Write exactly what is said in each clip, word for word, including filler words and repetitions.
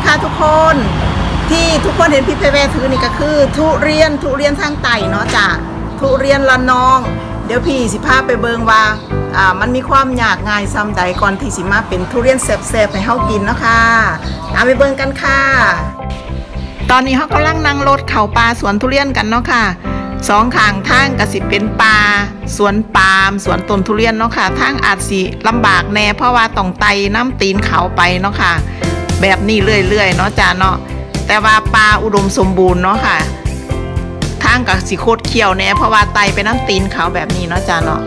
ค่ะทุกคนที่ทุกคนเห็นพี่เพเวถือนี่ก็คือทุเรียนทุเรียนทางไต่เนาะจ้ะทุเรียนละนองเดี๋ยวพี่สิพาไปเบิงว่าอ่ามันมีความยากง่ายซ้ำใดก่อนที่สิมาเป็นทุเรียนแซ่บๆให้เฮากินเนาะค่ะตามไปเบิงกันค่ะตอนนี้เขากำลังนั่งรถเข้าป่าสวนทุเรียนกันเนาะค่ะสองข้างทางก็สิเป็นป่าสวนปาล์มสวนต้นทุเรียนเนาะค่ะทางอาจสิลำบากแน่เพราะว่าต้องไต่น้ำตีนเขาไปเนาะค่ะแบบนี้เรื่อยๆเนาะจ้าเนาะแต่ว่าป่าอุดมสมบูรณ์เนาะค่ะทางกับสิโคตรเขียวแน่เพราะว่าไต่ไปน้ำตีนเขาแบบนี้เนาะจ้าเนาะ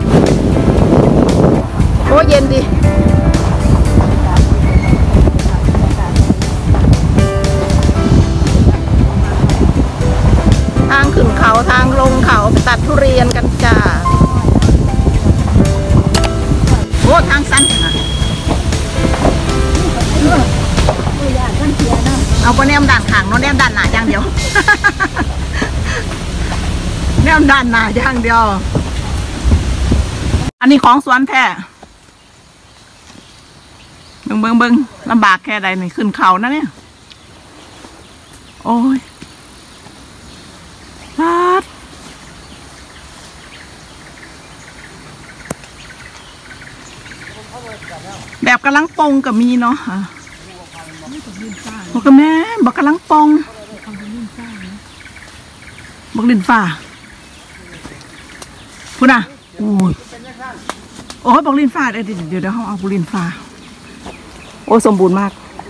โอ้เย็นดิทางขึ้นเขาทางลงเขาไปตัดทุเรียนกันจ้าโอ้ทางสั้นเอาไปแนมด่านขางเนาะแนมด่านหนาอย่างเดียวแนมด่านหนาอย่างเดียวอันนี้ของสวนแท้เบิ่งเบิ่งเบิ่งลำบากแค่ใดนี่ขึ้นเขานะเนี่ยโอ้ยพาดแบบกำลังปงกับมีเนาะบอกกับแม่บอกกำลังปงบอกลินฟ้าพูดนะโอ้ยโอ้ยบอกลินฟ้าเดี๋ยวเดี๋ยวเดี๋ยวเขาเอาบอกลินฟ้าโอ้สมบูรณ์มาก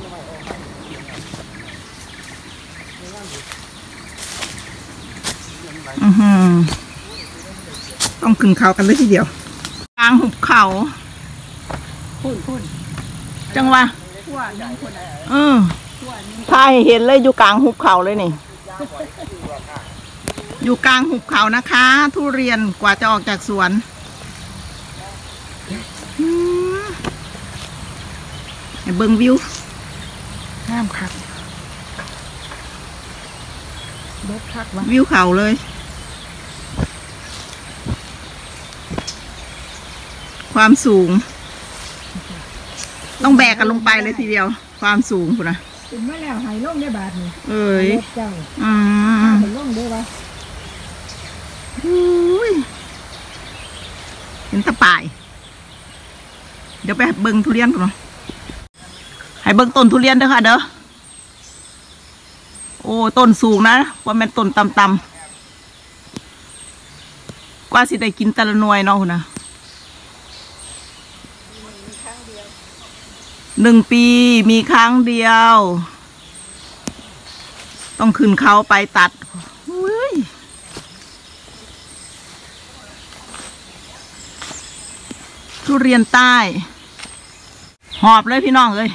อือหือต้องขึ้นเขากันเลยทีเดียวกลางหุบเขาพูดพูดจังวะเออถ้าเห็นเลยอยู่กลางหุบเขาเลยนี่อยู่กลางหุบเขานะคะทุเรียนกว่าจะออกจากสวนเบิ่งวิวน้ำคักรถคักวะวิวเขาเลยความสูงต้องแบกกันลงไปเลยทีเดียวความสูงคุณนะถึงมาแล้วหายล่มได้บาทนี่เอ้ยอืมหายล่มได้ปะเห็นตะป่ายเดี๋ยวไปเบิ่งทุเรียนก่อนให้เบิ่งต้นทุเรียนเด้อค่ะเด้อโอ้ต้นสูงนะว่ามันต้นต่ำๆกว่าสิได้กินแต่ละหน่วยเนาะคุณนะหนึ่งปีมีครั้งเดียวต้องขึ้นเขาไปตัดทุเรียนใต้หอบเลยพี่น้องเลย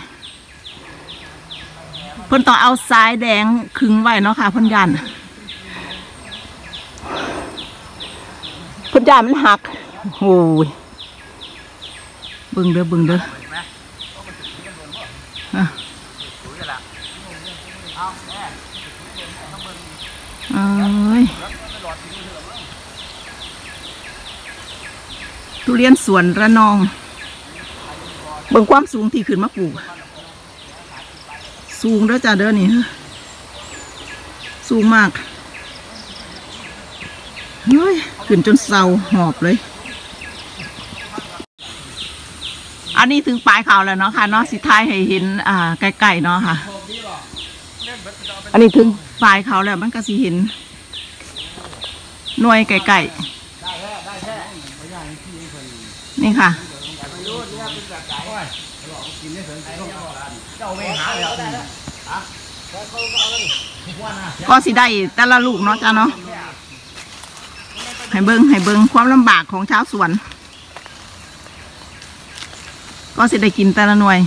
เพิ่นต้องเอาสายแดงขึงไว้เนาะค่ะเพิ่นยันเพิ่นยันมันหักโอ้ยเบิ่งเด้อเบิ่งเด้อเอ้ยทุเรียนสวนระนองเบิ่งความสูงที่ขึ้นมาปลูกสูงเด้อจ้าเด้อนี่สูงมากเฮ้ยขึ้นจนเศร้าหอบเลยอันนี้ถึงปลายเขาแล้วเนาะค่ะเนาะสิท้ายให้เห็นอ่าใกล้ๆเนาะค่ะอันนี้ถึงปลายเขาแล้วมันก็สิเห็นหน่วยไก่ๆนี่ค่ะก็สิได้แต่ละลูกเนาะจ้าเนาะให้เบิ้งให้เบิ้งความลำบากของชาวสวนก็สิได้กินแต่ละหน่วย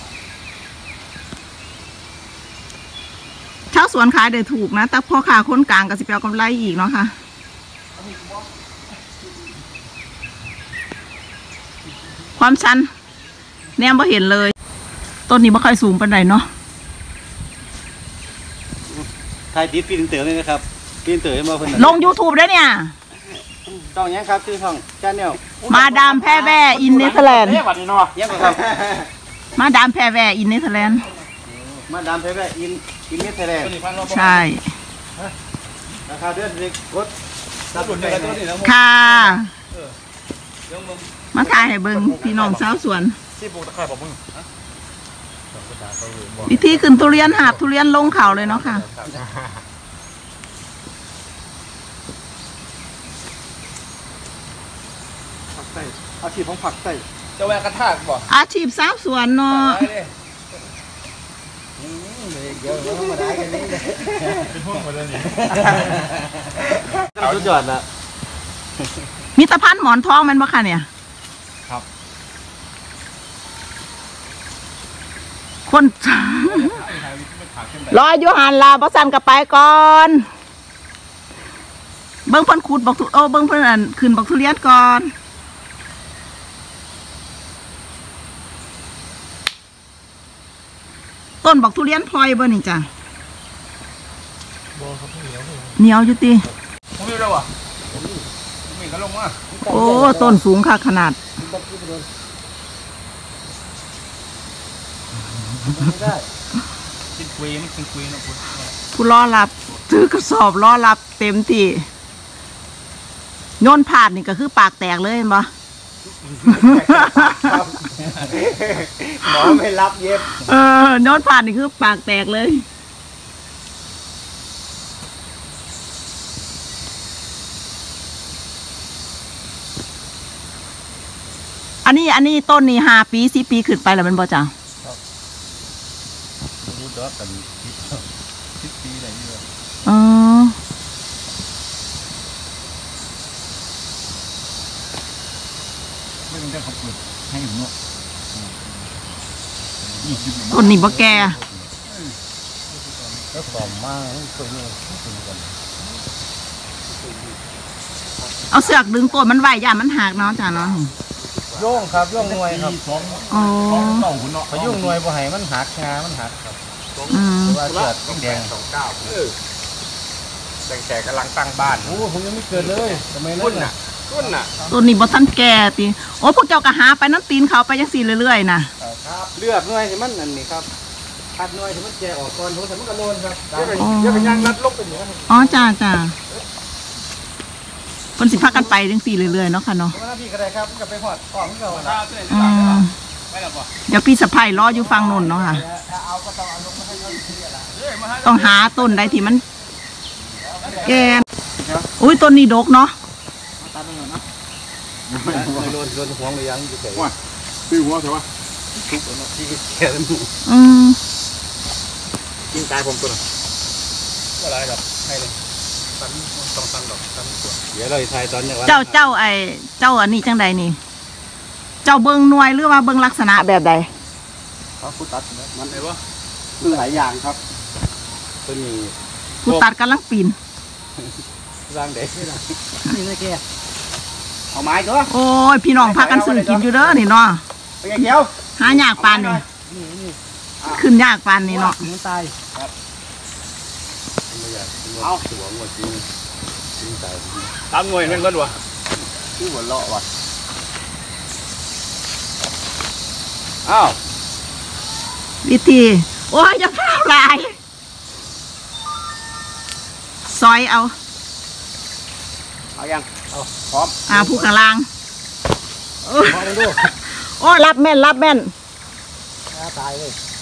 ชาวสวนขายได้ถูกนะแต่พ่อค้าคนกลางก็สิไปเอากำไรอีกเนาะค่ะความชันแนมบ่เห็นเลยต้นนี้บ่ค่อยสูงปานใดเนาะถ่ายติดปีนเต๋อเลยนะครับปีนเต๋อมาเพิ่นลง ยูทูบ ได้เนี่ยช่องยังครับชื่อช่องชาแนลมาดามแพรแวร์อินเนเธอร์แลนด์เอ๊ะวันนี้เนาะยังครับมาดามแพรแวร์อินเนเธอร์แลนด์มาดามเพชรอินอินเนสไทยแลนด์ใช่ราคาเดือนเล็กกดซับหลุดเลยตัวนี้นะค่ะมาถ่ายให้เบิ่งพี่น้องสาวสวนที่ปลูกตะไคร้บอกมึงวิธีขึ้นทุเรียนหาบทุเรียนลงเขาเลยเนาะค่ะผักไส้อาชีพของผักไส้จะแวกกระทากบ่อาชีพสาวสวนเนาะเดี๋ยวเรามาได้กันนี่เลยเป็นพวกมาเลยนี่สุดยอดละมีตะพันหมอนทองแมันบ่ค่ะเนี่ยครับคน รออยู่หันลาบ่สั่นกับไปก่อน เบิ่งเพิ่นขุดบอกทุโอ้เบิ่งเพิ่นอันขึ้นบอกทุเรียนก่อนต้นบอกทุเรียนพลอยบ่นี่จ้ะเหนียวอยู่ติผมมีแล้วอ่ะผมมีก็ลงมาโอ้ต้นสูงค่ะขนาดไม่ได้กินคุยมันกินคุยนะคุณผู้รอรับถือกระสอบรอรับเต็มที่โยนผ่านนี่ก็คือปากแตกเลยเห็นบ่หมอไม่รับเย็บเออโยนผ่านนี่คือปากแตกเลย อันนี้อันนี้ต้นนี่ห้าปีสี่ปีขึ้นไปแล้วมันบ่จ้ะรู้จักกันสิบปีอะไรนี่เลยอ๋อไม่ต้องการขับเปิดให้หนูเนาะต้นนี่บ่แก่แล้วต่อมาตัวนี้เอาเสือกดึงต้นมันไว้ย่ามันหักเนาะจ้ะเนาะโย่งครับโย่งหน่วยครับอ๋อสองคุณเนาะพยุ่งหน่วยบ่ให้มันหักงามันหักครับอืมว่าเกิดแดงสองเก้าแดงแขกกำลังตั้งบ้านโอ้ผมยังไม่เกิดเลยทำไมนั่นน่ะต้นน่ะต้นนี่บ่ทันแก่ติโอ้พวกเจ้าก็หาไปน้ำตีนเขาไปจังซี่เรื่อยๆน่ะครับเลือกหน่วยที่มันอันนี้ครับคัดหน่วยที่มันแก่ออกก่อนเพราะแต่มันกระโดนครับเดี๋ยวไปเดี๋ยวไปย่างรัดลบไปเหนืออ๋อจ้าจ้าคนสิพักกันไปจังซี่เรื่อยๆเนาะค่ะเนาะหน้าพี่ก็ได้ครับมันก็ไปหอดออกมันก็เอาละอืมไม่หรอกบ่เดี๋ยวพี่สะพ้ายรออยู่ฟังนู่นเนาะค่ะเอาก็ต้องเอาลงมาให้เขาทีละเฮ้ยมาให้ต้องหาต้นใดที่มันแก่อุ้ยต้นนี้ดกเนาะตัดมันหน่อยนะไม่โดนโดนห่วงเลยยังอยู่เฉยว่าตีหัวเถอะวะทุกคนที่แก่แล้วอืมกินตายผมตัวน่ะอะไรดอกให้เลยตันสองตันดอกตันตัวเดี๋ยวเราทายตอนเนี้ยว่าเจ้าเจ้าไอเจ้าอันนี้จังใดนี่ เจ้าเบิ่งหน่วยหรือว่าเบิ่งลักษณะแบบใดเขาพูดตัดมันไหนวะคือหลายอย่างครับตัวนี้ผู้ตัดกำลังปีนร่างเด็กนี่นะแกเอาไม้ตัวโอ้ยพี่น้องพากันซื้อกินอยู่เด้อนี่เนาะไปเกี่ยวหายากปานนี่ขึ้นยากปานนี่เนาะมันตายครับเอาหัวหัวจริงจริงตายตามหน่วยเป็นก้อนวะที่หัวเลาะว่ะอ้าววิธีโอ้ยอย่าพลาดหลายซอยเอาเอายังเอาพร้อมอ่าผู้ข้างล่างโอ้ยพร้อมดูโอ้ยรับแม่นรับแม่นตายเลย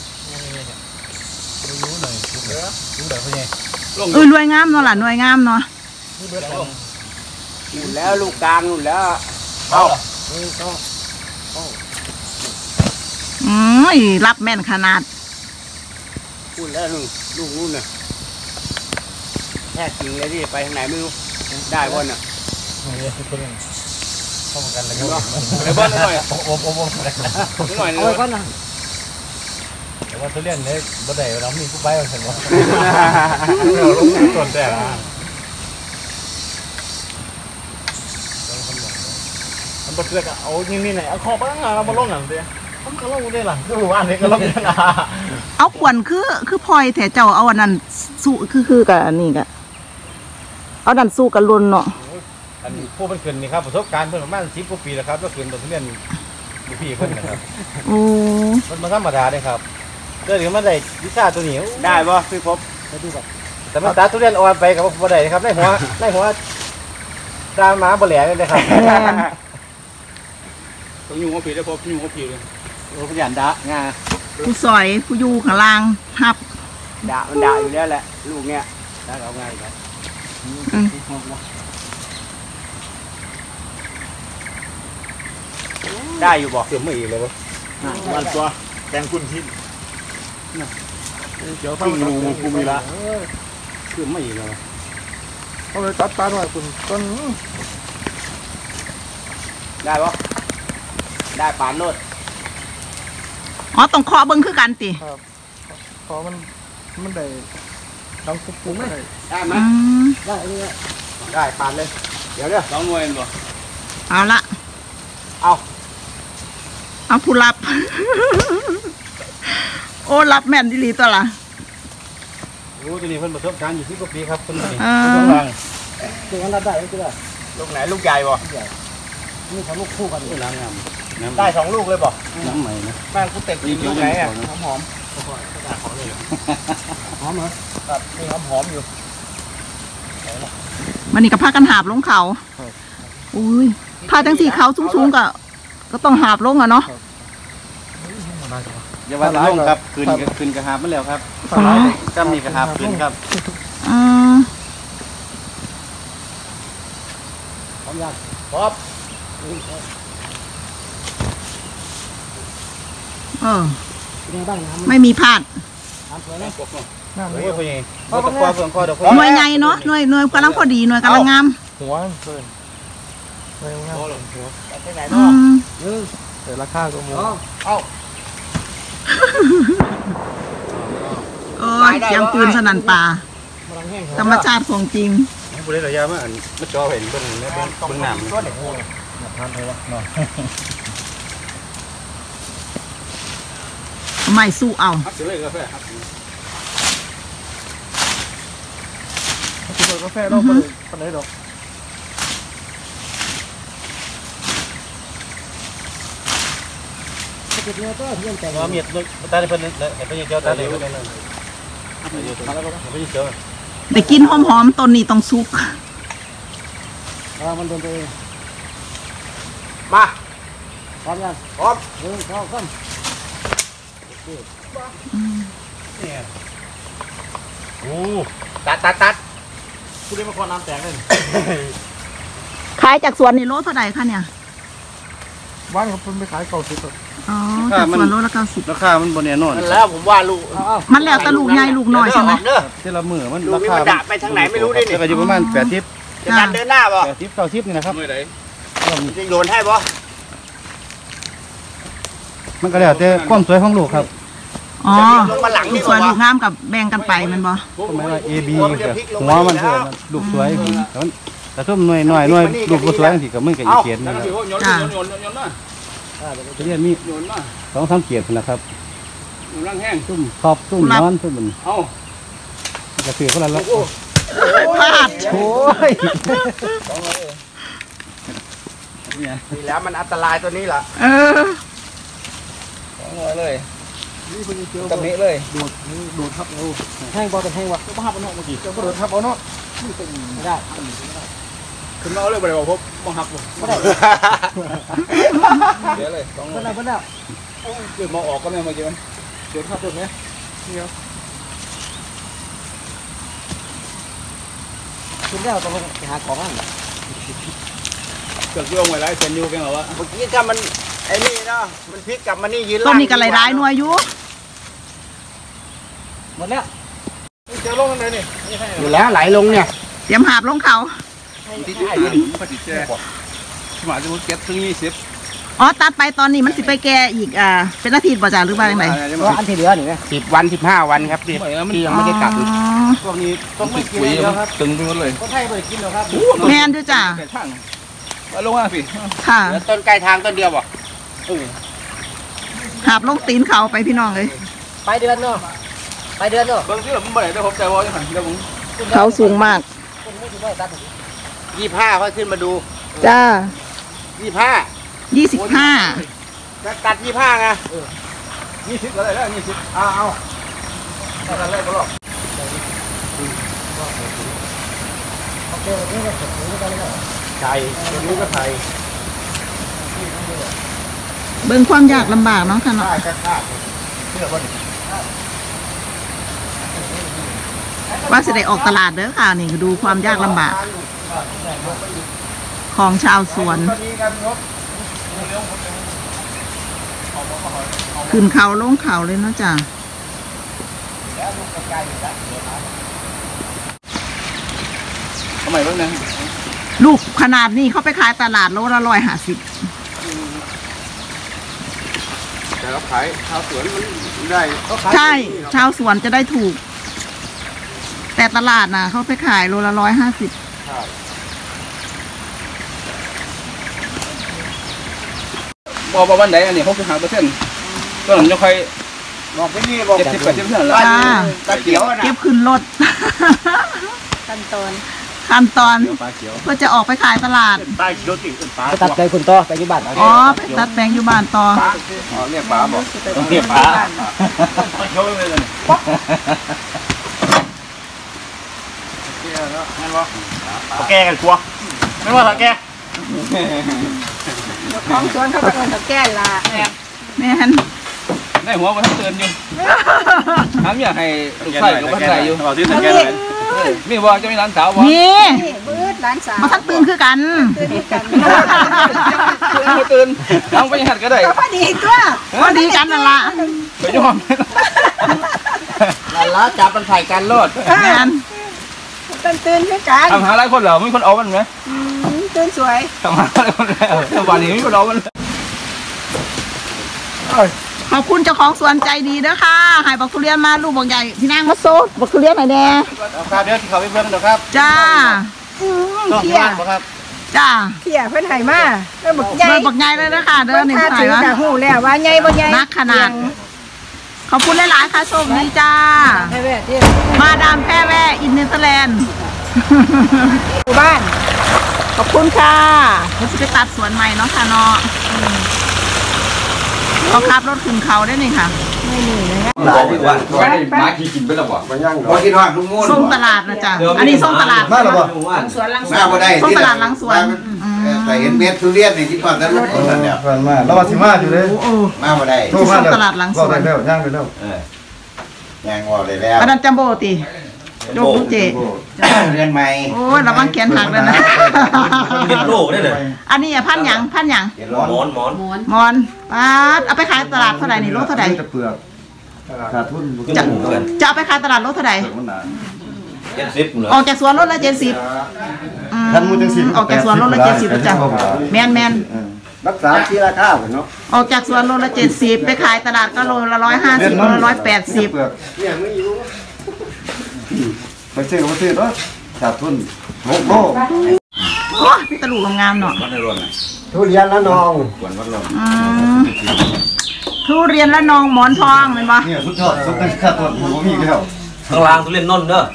รู้หน่อยรู้เด้อรู้เด้อพ่อใหญ่ลงเอ้ยรวยงามเนาะล่ะรวยงามเนาะรู้เด้อลงนู่นแล้วลูกกลางนู่นแล้วเอานี่ก็อืมรับแม่นขนาดพูดแล้วนู่นลูกนู่นน่ะแท้จริงเลยที่ไปทางไหนไม่รู้ได้บนน่ะเข้ามากันเลยครับไอ้บ้านหน่อยโอ้โหโอ้โหหน่อยหน่อยเอาไว้ก่อนนะแต่ว่าตัวเล่นเนี่ยบ่ได้เรามีผู้ใบเอาเห็นว่าเราลงต้นแต่ละมันบ่เกิดเอายิงนี่ไหนเอาคอไปตั้งเรามาลงหลังเดียวมันก็ลงได้หลังก็รู้ว่าอันนี้ก็ลงได้ละเอาขวัญคือคือพลอยแถเจ้าเอาอันนั้นสู้คือคือกับอันนี้กะเอาดันสู้กับลุนเนาะอันผู้เป็นเกินนี่ครับประสบการณ์เพิ่นประมาณสิบกว่าปีแล้วครับก็เกินต้นทุเรียนอยู่พี่เพิ่นนะครับโอ้มันมาธรรมดาเด้ครับเดี๋ยวมันได้วิชาตัวนี้ได้ป่ะพี่พบแต่มันตาทุเรียนอ่อนไปกับบ่ได้ครับในหัวในหัวดาหมาบ่แหลเลยนะครับต้องยุ่งกับผีได้พบยุ่งกับผีเลยโอ้ขยันดะงาผู้ซอยผู้อยู่ข้างล่างทับด่ามันด่าอยู่แล้วแหละลูกเนี้ยได้เอาง่ายครับอืมได้อยู่บ่เกือบไม่อีกเลยบ่วันตัวแตงคุณทิ้งเดี๋ยวฟังดูกูมีละเกือบไม่อีกเลยเขาเลยตัดตาหน่อยคุณต้นได้ป่ะได้ปานโลดอ๋อต้องเคาะเบิ้งคือกันติพอมันมันได้ดังปุ๊บปุ๊บไม่ได้ได้ไหมอืมได้นี่ได้ปานเลย เดี๋ยวเด้อสองหน่วยบ่เอาละเอาเอาผู้รับ โอ้รับแม่นดิลีตัวละโอ้ตัวนี้เพิ่นประสบการณ์อยู่ที่กว่าปีครับเพิ่นนี่เออเพิ่นวางตัวนั้นรับได้ก็ได้ลูกไหนลูกใหญ่บ่นี่เขาลูกคู่กันอยู่น้ำงามน้ำได้สองลูกเลยบ่น้ำใหม่นะแม่งกูเตะกินลูกไหนอ่ะหอมหอมหอมเหรอครับนี่หอมหอมอยู่มันนี่กับพากันหาบลงเขาอุ้ยพาจังสีเขาสูงๆก็ก็ต้องหาบลงอะเนาะอย่าว่าลงครับคืนคืนกระหาบมันแล้วครับอ๋อจำนี่กระหาบคืนครับอืมพร้อมยังพบเออเป็นยังบ้างน้ำไม่มีพลาดน้ำสวยไหมพบเนาะน้ำโอ้ไม่ยพ่อใหญ่เราตะกวาเฟืองคอเดี๋ยวหน่วยใหญ่เนาะหน่วยหน่วยกำลังพอดีหน่วยกำลังงามหัวเพิ่นเพิ่นงามหัวไปไหนอืเนาะมแต่ราคาก็หมูเอาเออเสียงปืนสนั่นป่า ธรรมชาติของจริงบุรีระยะมาอันมาจอเห็นเบิ่งเบิ่งเบิ่งน้ำตัวเด็กโง่ทานเลยวะเนาะไม่สู้เอาฮักเสือเลยกาแฟฮักกินกาแฟเราไปปานไหนดอกว่าเมียดตาได้เพิ่นเลยเห็นเพิ่นเจ้าตาเลยเพิ่นเลยมาแล้วเพิ่นเจ้าแต่กินหอมๆต้นนี้ต้องสุกอ่ามันโดนตัวเองมาพร้อมยังพร้อมหนึ่งสองสามเนี่ยโอ้ตัดตัดตัดผู้เล่นมาคอน้ำแตกเลยขายจากสวนนี่โลเท่าไหร่คะเนี่ยบ้านเขาเพิ่นไปขายเก่าสิบอ๋อจากสวนโลละเก้าสิบราคามันบนแน่นอนนั่นแล้วผมว่าลูกมันแล้วแต่ลูกใหญ่ลูกน้อยใช่ไหมเด้อแต่ละมือมันลูกรานี่คามันด่าไปทางไหนไม่รู้ดินี่ก็อยู่ประมาณแปดทิปจะดันเดินหน้าบ่แปดทิปเก้าทิปนี่นะครับเมื่อไหร่จะโยนให้บ่มันก็แล้วแต่ความสวยของลูกครับอ๋อลงมาหลังลูนี่กสวยลูกงามกับแบ่งกันไปแมันบ่ก็หมายว่า A B กับหัวมันคือลูกสวยแต่มันแต่ทุ่มหน่วยหน่อยหน่วยลูกบ่สวยจังซี่ก็มึงก็อีเกียรตินะครับจ้าทุเรียนมีสองสามเกียรตินะครับร่างแห้งตุ้มขอบตุ้มนอนตุ้มมันเอาจะเสือคนละละพลาดโอ้ยนี่แล้วมันอันตรายตัวนี้ล่ะเออสองร้อยเลยนี่เพิ่นเจอตะมิเลยโดดโดดทับเอาแห้งบ่เป็นแห้งวะบ่ฮับบ่เนาะเมื่อกี้เจ้าก็โดดทับเอาเนาะไม่ได้คุณเอาเลยบ่ได้บอกพบบ่ฮับบ่เดี๋ยวเลยสองร้เพิ่อน ยแล้วเพิ่นแล้วเดี๋ยวมาออกก็ไม่เมื่อกี้มันเดี๋ยวทับตรงนี้นี่ครับเพิ่นแล้วต้องลงไปหาของนั่นเกิดโยงไว้แล้วเซนยูกันเหรอวะเมื่อกี้ถ้ามันไอ้นี่เนาะมันพลิกกลับมานี่ยืนต้นนี้ก็หลายๆหน่วยอยู่หมดแล้วเจอลงกันเลยนี่อยู่แล้วไหลลงเนี่ยเตรียมหาบลงเขาที่ได้ยินพอดีเจ้หมาจะมุดเก็ตถึงยี่สิบอ๋อตัดไปตอนนี้มันสิไปแก่อีกอ่าเป็นอาทิตย์บ่จ้าหรือว่าจังไดว่าอันที่เหลือนี่ไงสิบวันสิบห้าวันครับที่ที่ยังไม่ได้ตัดอ๋อพวกนี้ต้องไม่กินแล้วครับตึงไปหมดเลยคนไทยไม่ได้กินหรอกครับแม่นด้วยจ้าแต่ช่างมาลงอ่ะพี่ค่ะแล้วต้นใกล้ทางต้นเดียวบ่หาบลงตีนเขาไปพี่น้องเลยไปเดือนเนาะไปเดือนเนาะบางทีผมบ่ได้แต่ผมใจว่าจังหันเดี๋ยวผมเขาสูงมากยี่ห้าค่อยขึ้นมาดูจ้ายี่ห้ายี่สิบห้าตัดยี่ห้าไงยี่สิบก็ได้แล้วยี่สิบเอาเอาถ้ากันได้ก็รอบโอเควันนี้ก็เสร็จแล้วกันแล้วไก่วันนี้ก็ไก่เบิ่งความยากลำบากเนาะค่ะเนาะข้าข้าเชื่อว่าว่าสิได้ออกตลาดเด้อค่ะนี่ดูความยากลำบากของชาวสวนขึ้นเขาลงเขาเลยเนาะจ้ะทำไมบ้างนะลูกขนาดนี้เขาไปขายตลาดโลละร้อยห้าสิบแต่เราขายชาวสวนมันได้ใช่ชาวสวนจะได้ถูก แต่ตลาดน่ะเขาไปขายโลละร้อยห้าสิบบอกว่าวันไหนอันนี้หกสิบห้าเปอร์เซ็นต์ก็หลังจะค่อยบอกไปนี่บอกเจ็ดสิบแปดสิบเปอร์เซ็นต์แล้วตาเขียวนะเก็บขึ้นรถขั้นตอนขั้นตอนปลาเขียวเพื่อจะออกไปขายตลาดตาเขียวติดปลาไปตัดใจคุณต่อไปที่บ้านอ๋อไปตัดแปลงอยู่บ้านต่ออ๋อเรียกปลาบอกต้องเรียกปลาเขียวเลยเลยแกกันกลัวไม่ว่าถ้าแกของสวนเขาเป็นคนแก้ละแม่นได้หัวมันเตือนอยู่ถามอยากให้ลูกไส้กับบ้านไส้อยู่เอาที่สังเกตเลยมีว่าจะมีร้านสาวว่านี่บืดร้านสาวมาทักตื่นคือกันตื่นกันตื่นน้องไปหัดก็ได้พอดีตัวพอดีกันนั่นละไปยอมแล้วจับมันไผ่กันโลดแม่นตื่นตื่นคือกันทำหาหลายคนเหรอมีคนเอามันไหมตื่นสวยทำหาหลายคนแล้ววันนี้มีคนเอามันขอบคุณเจ้าของสวนใจดีเด้อค่ะให้บักทุเรียนมาลูกบักใหญ่พี่นางมาโซดบักทุเรียนหน่อยแน่ครับเดี๋ยวที่เขาไปเบิ่งเดี๋ยวครับจ้าต้องเขี่ที่ยบ้านบ่ครับจ้าเขี่ยเพิ่นไห้มาเพิ่นบอกใหญ่เดินบักใหญ่เลยนะคะเดินหนึ่งถ้าสาถืยอวะกะหูแล้วว่าใหญ่บ่ใหญ่นักขนาด ขอบคุณหลายๆค่ะโชคดีจ้าแม่แม่ที่มาดามแพร่แว่อินเนเธอร์แลนด์หมู่บ้านขอบคุณค่ะเราจะไปตัดสวนใหม่เนาะค่ะเนาะเขาขับรถขึ้นเขาได้นี่ค่ะไม่หนีเลยนะบอกว่าว่าได้มาขี่กินไปแล้วบ่มันย่างพอกินหอดลุงมูนส่งตลาดนะจ๊ะอันนี้ส่งตลาดมาหรอบ่สวนลังสมาบ่ได้ส่งตลาดหลังสวนแต่เห็นเม็ดทุเรียนนี่คิดว่าจะลุกคนนั้นเนี่ยผ่านมาแล้วว่าสิมาอยู่เลยโอ้มาบ่ได้โทรมาแล้วบอกได้แล้วย่างไปแล้วแยงว่าเลยแล้วอันนั้นจัมโบ้ติโจกลูกเจเรียนใหม่โอ้ยระวังแขนหักเลยนะเป็นโลได้เลยอันนี้อ่ะพันหยังพันหยังเรียนร้อนหมอนหมอนมอนป้าดเอาไปขายตลาดเท่าไหร่นี่โลเท่าไหร่จะเปลือกขาดทุนจะจะเอาไปขายตลาดโลเท่าไหร่มันหนาเจ็ดสิบเลยออกจากสวนรถละเจ็ดสิบท่านมูจังสิออกจากสวนรถละเจ็ดสิบจ้ะแมนแมนรักษาที่ราคาเนาะออกจากสวนโลละเจ็ดสิบไปขายตลาดก็โลละร้อยห้าสิบโลละร้อยแปดสิบเนี่ยไม่อยู่ไปซื้อมาซื้อเนาะขาดทุนหกโลโอ้ยพี่ตะลุงามๆเนาะวัดในรถทุเรียนละนองกวนวัดลงอืมทุเรียนและนองหมอนทองเห็นปะเนี่ยสุดยอดสุดเป็นขาดทุนผมมีแล้วข้างล่างทุเรียนนนท์เด้อ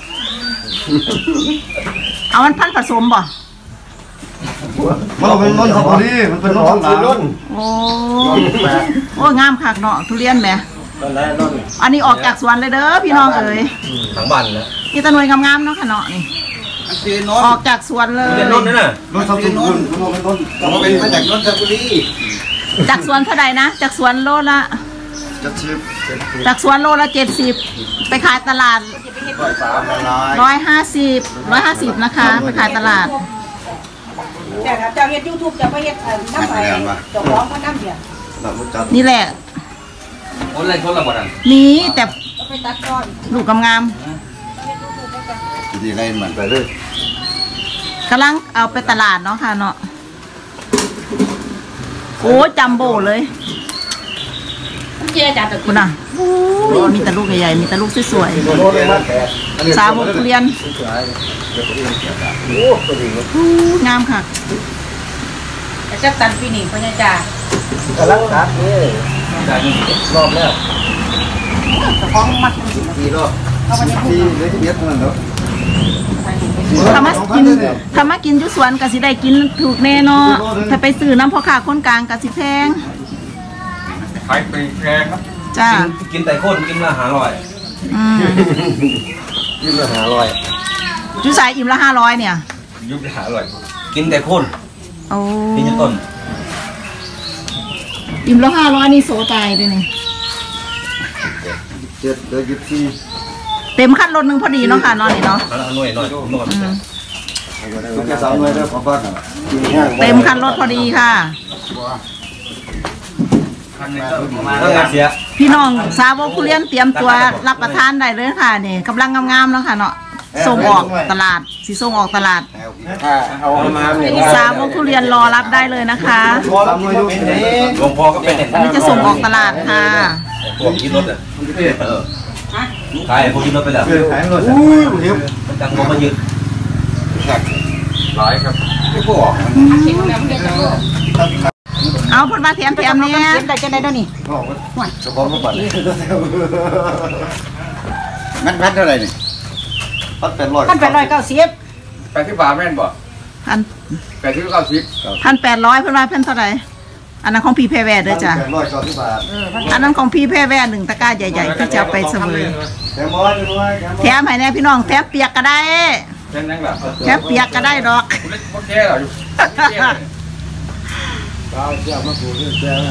เอามันพันธุ์ผสมบ่มันเป็นนนทบุรีมันเป็นนนทบุรีโอ้โอ้งามคักเนาะทุเรียนแหมตอนแรกนนอันนี้ออกจากสวนเลยเด้อพี่น้องเอ๋ยทั้งบ้านเลยนี่ตะหน่วยงามๆเนาะค่ะเนาะนี่คือนนออกจากสวนเลยทุเรียนนนท์นี่น่ะนนทบุรีนนท์เป็นนนเราเป็นมาจากนนทบุรีจากสวนเท่าใดนะจากสวนโลละจะชิบจากสวนโลละเจ็ดสิบไปขายตลาดร้อยสามร้อยร้อยห้าสิบร้อยห้าสิบนะคะไปขายตลาดแต่ถ้าเจ้าเฮ็ด YouTube จะไปเฮ็ดเอ่อน้ำไปเจ้าของก็น้ำเดียวแบบมุจัดนี่แหละคนไรคนละบ่นั่นนี้แต่ก็ไปตัดก้อนลูกงามดีไรเหมือนไปเลยๆกำลังเอาไปตลาดเนาะค่ะเนาะโอ้จัมโบ้เลยเจ๊จัดตะคุณอ่ะมีแต่ลูกใหญ่ๆมีแต่ลูกสวยๆสาวกทุเรียนงามค่ะแต่จับตันปีนี้พ่อใหญ่จ้ากำลังตัดนี่รอบแล้วของมัดสี่รอบเอาไปในที่เลยเย็ดนั่นเนาะถ้ามากินถ้ามากินจุสวนกะสิได้กินถูกแน่เนาะถ้าไปซื้อน้ำพ่อค้าคนกลางกะสิแพงขายปลีกแพงครับจ้ากินแต่ข้นกินละหาร้อยอืมกินละหาร้อยจุสายอิ่มละห้าร้อยเนี่ยยุบละหาร้อยกินแต่ข้นโอ้กินจนต้นอิ่มละห้าร้อยนี่โซตายเลยนี่เจ็ดเดือนยี่สิบสี่เต็มขั้นรถหนึ่งพอดีเนาะค่ะนอนนี่เนาะหาหน่อยหน่อยหน่อยอืมทุกแค่สามหน่วยเด้อขอบ้านเต็มขั้นรถพอดีค่ะถ้างานเสียพี่น้องสาวกทุเรียนเตรียมตัวรับประทานได้เลยค่ะนี่กำลังงามๆแล้วค่ะเนาะส่งออกตลาดสีส่งออกตลาดเอามาเนี่ยสาวกทุเรียนรอรับได้เลยนะคะสามหน่วยอยู่นี่หลวงพ่อก็เป็นอันนี้จะส่งออกตลาดค่ะพวกกินรถอ่ะขายพวกกินรถไปแล้วขายรถอุ้ยเดี๋ยวมันจังบ่มายึดหลายครับไม่พอเอาผลมาแถมแถมเนี่ยได้จังได๋เด้อนี่เฉพาะรถบัตรมันพันเท่าไหร่นี่พันแปดร้อยพันแปดร้อยเก้าสิบแปดสิบบาทแม่นบ่พันแปดสิบเก้าสิบพันแปดร้อยเพิ่นว่าเพิ่นเท่าไหร่อันนั้นของพี่แพรแวร์เด้อจ้ะแปดร้อยเก้าสิบบาทอันนั้นของพี่แพรแวร์หนึ่งตะกร้าใหญ่ๆที่จะเอาไปเสมอแถมร้อยด้วยแถมแถมให้แน่พี่น้องแถมเปียกก็ได้แถมนั่งหลับแถมเปียกก็ได้ดอกโอเคเหรออยู่เราเจ้ามาปลูกเจ้า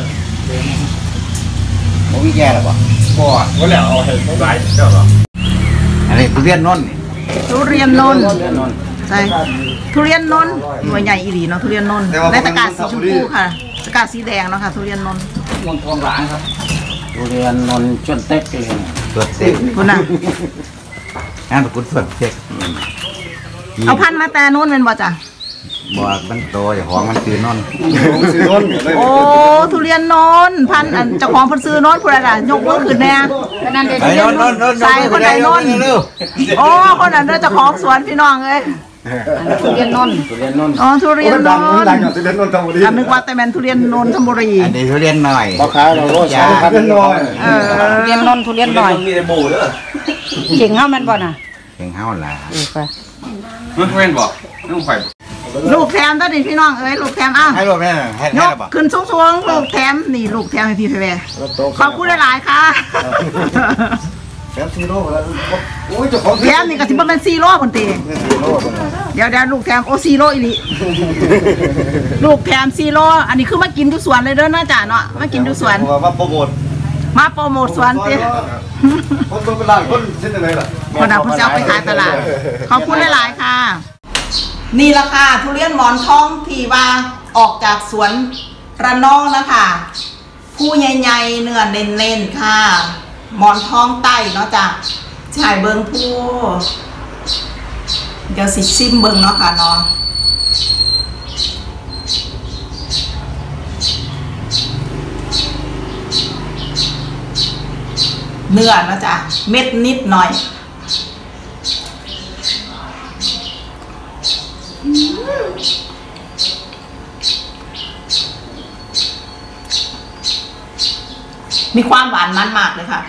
โอ้ยแย่แล้วป่ะบ่ว่าแล้วเอาให้หลายเจ้าหรออันนี้ทุเรียนนนท์ทุเรียนนนท์ใช่ทุเรียนนนท์หน่วยใหญ่อีหลีเนาะทุเรียนนนท์ในตะกร้าสีชมพูค่ะตะกร้าสีแดงเนาะค่ะทุเรียนนนท์มนทองหลางครับทุเรียนนนชนเต็กเลยเปิดเซ็กคุณน่ะงานประกุศเปิดเซ็กเอาพันมาแต่นู้นเป็นบ่จ้ะบ่มันโตอย่างของมันคือนนท์ซื้อนนท์โอ้ทุเรียนนนท์พันอันเจ้าของเพิ่นซื้อนนท์ผู้ใดล่ะยกมือขึ้นแน่นั่นเด้อไอ้นนท์นนท์นนท์ใส่คนใดนนท์โอ้คนนั้นเด้อเจ้าของสวนพี่น้องเอ้ยทุเรียนนนท์ทุเรียนนนอ๋อทุเรียนนนท์ดังอย่างทุเรียนนนท์ธนบุรีอันนึกว่าแต่แม่นทุเรียนนนทบุรีอันนี้ทุเรียนหน่อยราคาเราโลสองพันหน่อยเออทุเรียนนนท์ทุเรียนหน่อยมีแต่โบเด้อเก่งเฮาแม่นบ่น่ะเก่งเฮาล่ะเออไปมันเว้นบ่ต้องไฟลูกแถมตัวนี้พี่น้องเอ้ยลูกแถมอ้าวให้รถแม่ให้ยให้กบ่ขึ้นสูงๆลูกแถมนี่ลูกแถมให้พี่แพรขอบคุณหลายๆค่ะแถมซีโร่แล้วโอ้ยเจ้าของแถมนี่ก็สิบ่แม่นซีโร่พุ่นติซีโร่บ่เดี๋ยวเดี๋ยวลูกแถมโอซีโร่อีหลีลูกแถมซีโร่อันนี้คือมากินอยู่สวนเลยเด้อนะจ๊ะเนาะมากินอยู่สวนว่าโปรโมทมาโปรโมทสวนติคนเป็นล้านคนเช่นอะไรล่ะคนเอาผู้เจ้าไปขายตลาดขอบคุณหลายๆค่ะ นี่ละค่ะทุเรียนหมอนทองที่ว่าออกจากสวนระนองนะคะผู้ใหญ่ๆเนื้อเน้นๆค่ะหมอนทองไต้เนาะจ้ะชายเบิงผู้เดี๋ยวสิชิมเบิงเนาะค่ะเนาะเนื้อเนาะจ้ะเม็ดนิดหน่อยมีความหวานมันมากเลยค่ะ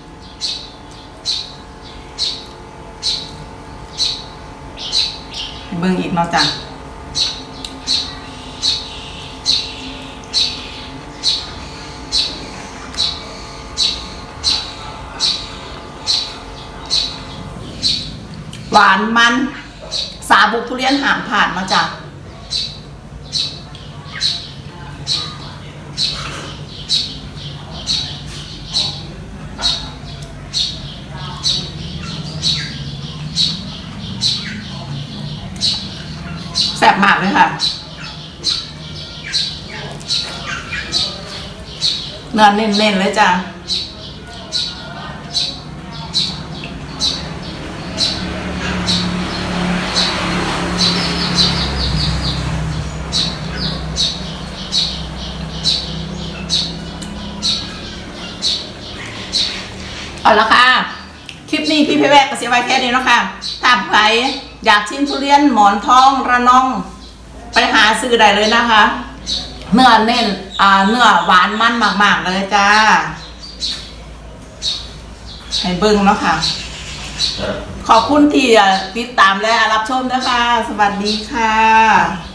เบิ่งอีกเนาะจ้ะหวานมันสาบุกทุเรียนห่ามผ่านมาจ้ะแซ่บมากเลยค่ะเนื้อเน้นๆเลยจ้ะเอาละค่ะคลิปนี้พี่เพแวกกับเสียไว้แค่นี้แล้วค่ะถ้าใครอยากชิมทุเรียนหมอนทองระนองไปหาซื้อได้เลยนะคะเนื้อเน้นอ่าเนื้อหวานมันมากๆเลยจ้าให้เบิ้งเนาะค่ะขอบคุณที่ติดตามและรับชมนะคะสวัสดีค่ะ